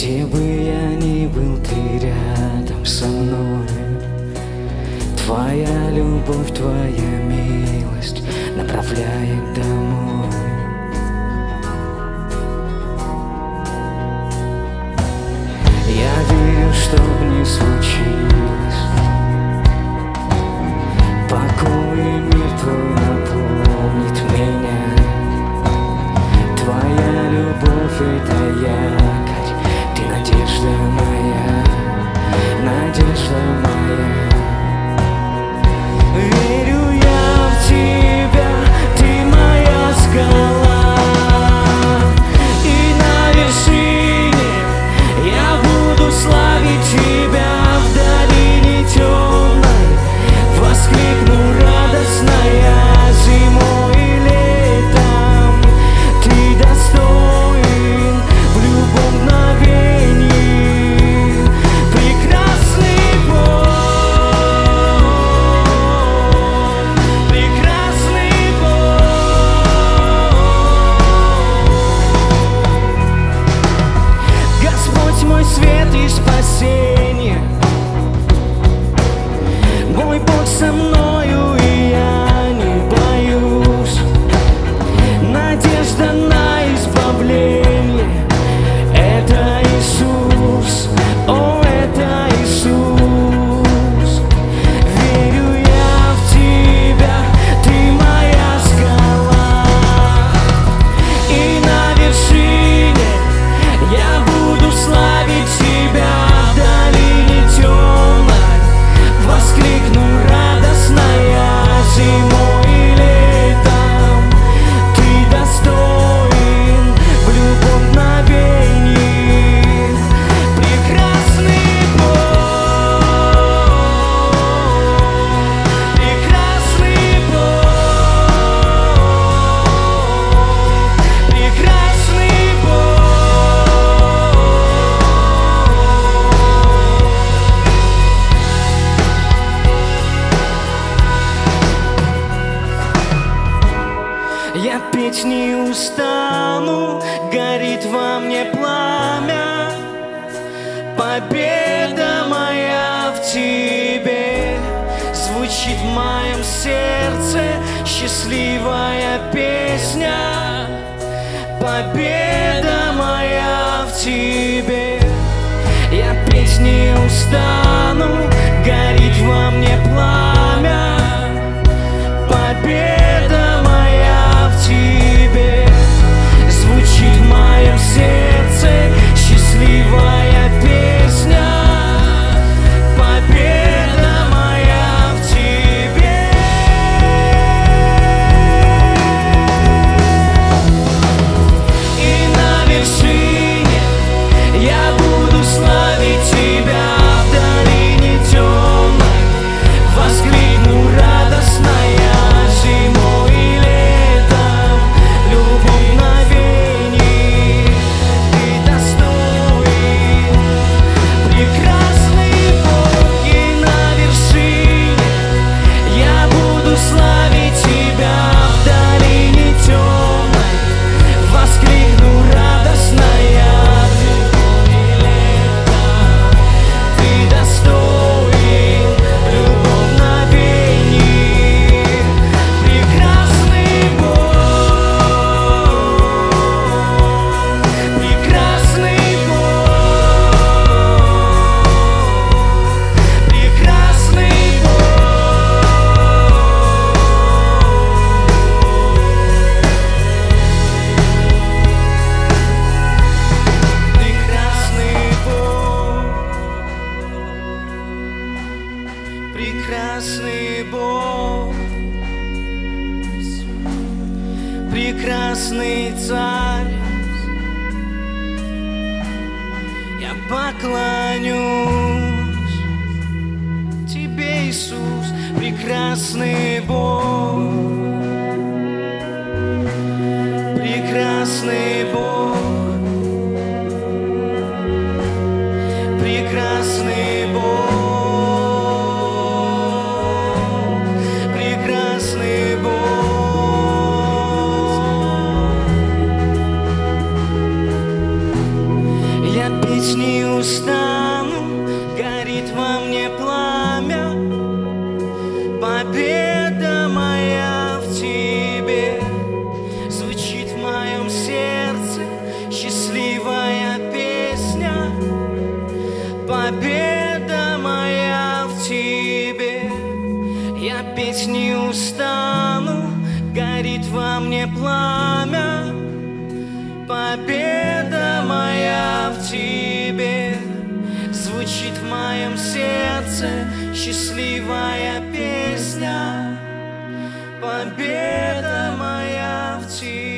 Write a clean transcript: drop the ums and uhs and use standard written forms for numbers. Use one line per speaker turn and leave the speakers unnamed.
Где бы я ни был, ты рядом со мной. Твоя любовь, твоя милость направляет домой. Я верю, что бы ни случилось, покой и мир твой наполнит меня. Твоя любовь — это якорь, ты надежда моя, надежда моя. Верю я в тебя, ты моя скала, и на вершине я буду славить тебя. В долине темной воскликну радостно я. Зимой и летом ты достоин в любом мгновении. Прекрасный Бог, прекрасный Бог. Господь мой свет и спасение, мой Бог со мною, и я не боюсь. Надежда на избавление — это Иисус, о, это Иисус. Верю я в тебя, ты моя скала, и на вершине я буду славить тебя. В долине темной воскликну радостно я. Зимой и летом ты достоин в любом мгновении. Прекрасный Бог, прекрасный Бог, прекрасный Бог. Я петь не устану, горит во мне пламя. Победа моя в тебе звучит в моем сердце, счастливая песня. Победа моя в тебе. Я петь не устану, горит во мне пламя. Победа моя в тебе звучит в моем сердце, счастливая песня. Победа моя в тебе. И на вершине я буду славить тебя. В долине темной воскликну радостно я. Зимой и летом в любом мгновении ты достоин. Прекрасный Бог, и на вершине я буду славить тебя. В долине темной воскликну радостно я. Зимой и летом ты достоин в любом мгновении. Прекрасный Бог, прекрасный Бог, прекрасный Бог, прекрасный Бог, прекрасный Царь. Я поклонюсь тебе, Иисус, прекрасный Бог, прекрасный Бог, прекрасный Бог, прекрасный Бог. Я петь счастливая песня. Победа моя в тебе. Я петь не устану, горит во мне пламя. Победа моя в тебе. Звучит в моем сердце счастливая песня. Победа моя в тебе.